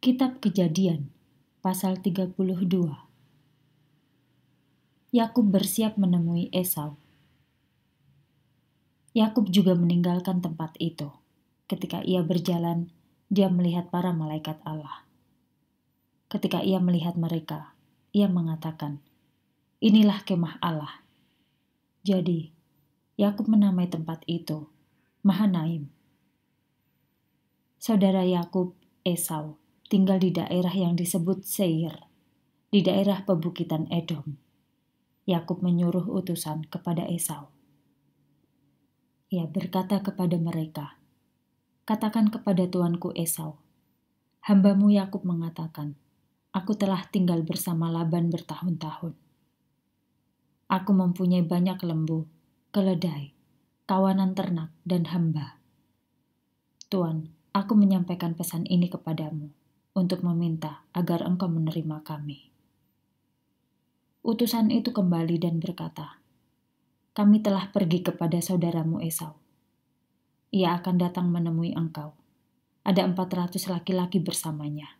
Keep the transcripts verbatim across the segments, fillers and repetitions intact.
Kitab Kejadian, pasal tiga puluh dua. Yakub bersiap menemui Esau. Yakub juga meninggalkan tempat itu. Ketika ia berjalan, dia melihat para malaikat Allah. Ketika ia melihat mereka, ia mengatakan, "Inilah kemah Allah." Jadi, Yakub menamai tempat itu Mahanaim. Saudara Yakub, Esau, tinggal di daerah yang disebut Seir, di daerah pebukitan Edom. Yakub menyuruh utusan kepada Esau. Ia berkata kepada mereka, "Katakan kepada tuanku Esau, hambamu Yakub mengatakan, aku telah tinggal bersama Laban bertahun-tahun. Aku mempunyai banyak lembu, keledai, kawanan ternak, dan hamba. Tuan, aku menyampaikan pesan ini kepadamu untuk meminta agar engkau menerima kami." Utusan itu kembali dan berkata, "Kami telah pergi kepada saudaramu Esau. Ia akan datang menemui engkau. Ada empat ratus laki-laki bersamanya."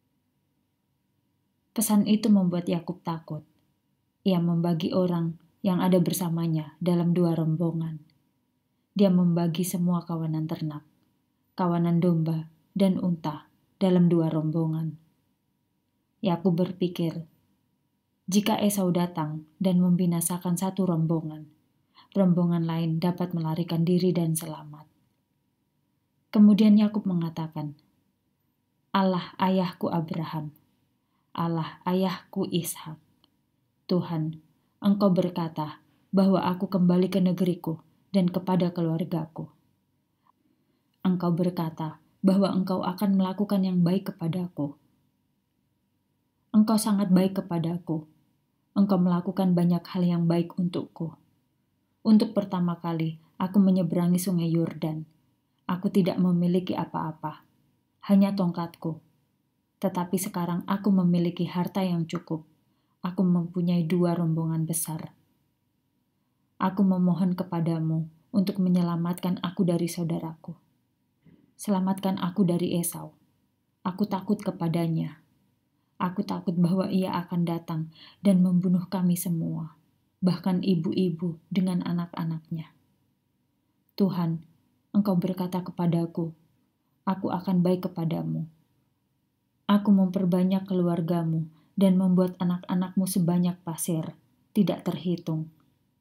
Pesan itu membuat Yakub takut. Ia membagi orang yang ada bersamanya dalam dua rombongan. Dia membagi semua kawanan ternak, kawanan domba, dan unta dalam dua rombongan. Yakub berpikir, jika Esau datang dan membinasakan satu rombongan, rombongan lain dapat melarikan diri dan selamat. Kemudian Yakub mengatakan, "Allah ayahku Abraham, Allah ayahku Ishak, Tuhan, Engkau berkata bahwa aku kembali ke negeriku dan kepada keluargaku. Engkau berkata bahwa Engkau akan melakukan yang baik kepadaku. Engkau sangat baik kepadaku. Engkau melakukan banyak hal yang baik untukku. Untuk pertama kali, aku menyeberangi sungai Yordan. Aku tidak memiliki apa-apa, hanya tongkatku. Tetapi sekarang aku memiliki harta yang cukup. Aku mempunyai dua rombongan besar. Aku memohon kepadamu untuk menyelamatkan aku dari saudaraku. Selamatkan aku dari Esau. Aku takut kepadanya. Aku takut bahwa ia akan datang dan membunuh kami semua, bahkan ibu-ibu dengan anak-anaknya. Tuhan, Engkau berkata kepadaku, aku akan baik kepadamu. Aku memperbanyak keluargamu dan membuat anak-anakmu sebanyak pasir, tidak terhitung."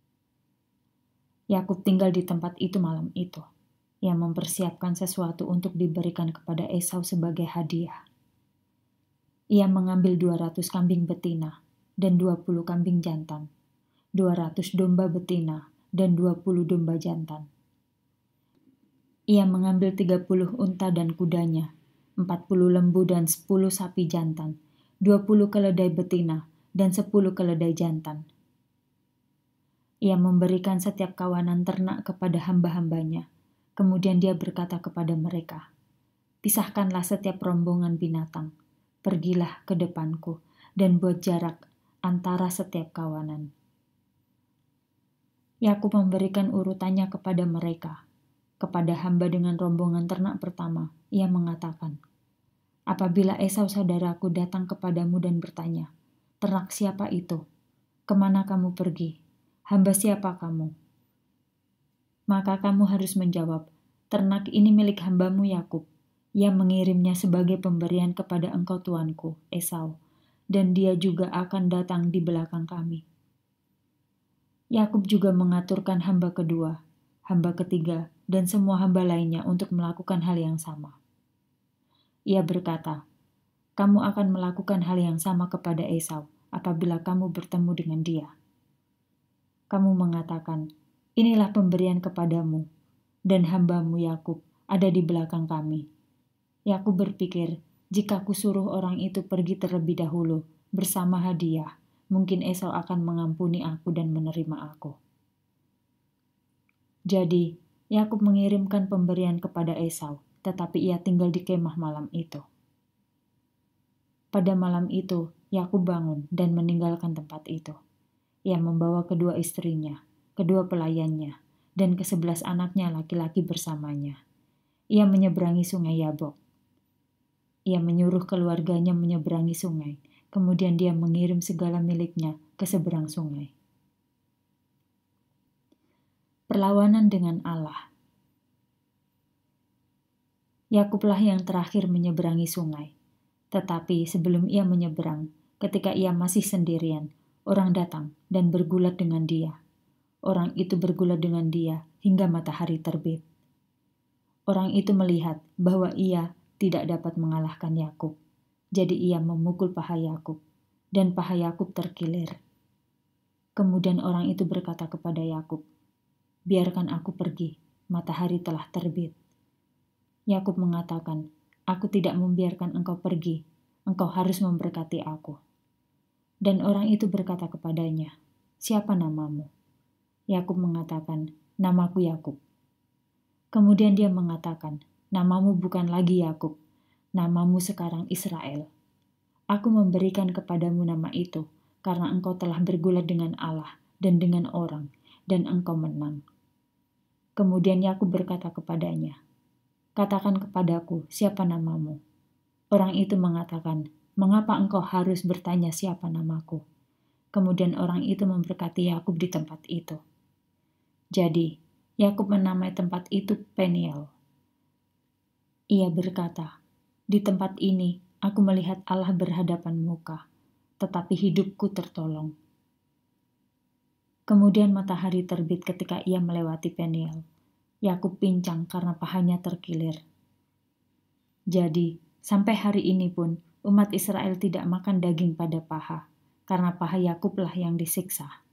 Yakub tinggal di tempat itu malam itu. Ia mempersiapkan sesuatu untuk diberikan kepada Esau sebagai hadiah. Ia mengambil dua ratus kambing betina dan dua puluh kambing jantan, dua ratus domba betina dan dua puluh domba jantan. Ia mengambil tiga puluh unta dan kudanya, empat puluh lembu dan sepuluh sapi jantan, dua puluh keledai betina dan sepuluh keledai jantan. Ia memberikan setiap kawanan ternak kepada hamba-hambanya. Kemudian dia berkata kepada mereka, "Pisahkanlah setiap rombongan binatang. Pergilah ke depanku dan buat jarak antara setiap kawanan." Yakub memberikan urutannya kepada mereka. Kepada hamba dengan rombongan ternak pertama, ia mengatakan, "Apabila Esau saudaraku datang kepadamu dan bertanya, 'Ternak siapa itu? Kemana kamu pergi? Hamba siapa kamu?' Maka kamu harus menjawab, 'Ternak ini milik hambamu Yakub. Ia mengirimnya sebagai pemberian kepada engkau tuanku, Esau, dan dia juga akan datang di belakang kami.'" Yakub juga mengaturkan hamba kedua, hamba ketiga, dan semua hamba lainnya untuk melakukan hal yang sama. Ia berkata, "Kamu akan melakukan hal yang sama kepada Esau apabila kamu bertemu dengan dia. Kamu mengatakan, 'Inilah pemberian kepadamu,' dan hambamu Yakub ada di belakang kami." Yakub berpikir, jika kusuruh orang itu pergi terlebih dahulu bersama hadiah, mungkin Esau akan mengampuni aku dan menerima aku. Jadi, Yakub mengirimkan pemberian kepada Esau, tetapi ia tinggal di kemah malam itu. Pada malam itu, Yakub bangun dan meninggalkan tempat itu. Ia membawa kedua istrinya, kedua pelayannya, dan kesebelas anaknya laki-laki bersamanya. Ia menyeberangi sungai Yabok. Ia menyuruh keluarganya menyeberangi sungai, kemudian dia mengirim segala miliknya ke seberang sungai. Perlawanan dengan Allah. Yakublah yang terakhir menyeberangi sungai. Tetapi sebelum ia menyeberang, ketika ia masih sendirian, orang datang dan bergulat dengan dia. Orang itu bergulat dengan dia hingga matahari terbit. Orang itu melihat bahwa ia tidak dapat mengalahkan Yakub. Jadi ia memukul paha Yakub, dan paha Yakub terkilir. Kemudian orang itu berkata kepada Yakub, "Biarkan aku pergi, matahari telah terbit." Yakub mengatakan, "Aku tidak membiarkan engkau pergi, engkau harus memberkati aku." Dan orang itu berkata kepadanya, "Siapa namamu?" Yakub mengatakan, "Namaku Yakub." Kemudian dia mengatakan, "Namamu bukan lagi Yakub, namamu sekarang Israel. Aku memberikan kepadamu nama itu, karena engkau telah bergulat dengan Allah dan dengan orang, dan engkau menang." Kemudian Yakub berkata kepadanya, "Katakan kepadaku, siapa namamu?" Orang itu mengatakan, "Mengapa engkau harus bertanya siapa namaku?" Kemudian orang itu memberkati Yakub di tempat itu. Jadi, Yakub menamai tempat itu Peniel. Ia berkata, "Di tempat ini aku melihat Allah berhadapan muka, tetapi hidupku tertolong." Kemudian matahari terbit ketika ia melewati Peniel. Yakub pincang karena pahanya terkilir. Jadi, sampai hari ini pun umat Israel tidak makan daging pada paha, karena paha Yakublah yang disiksa.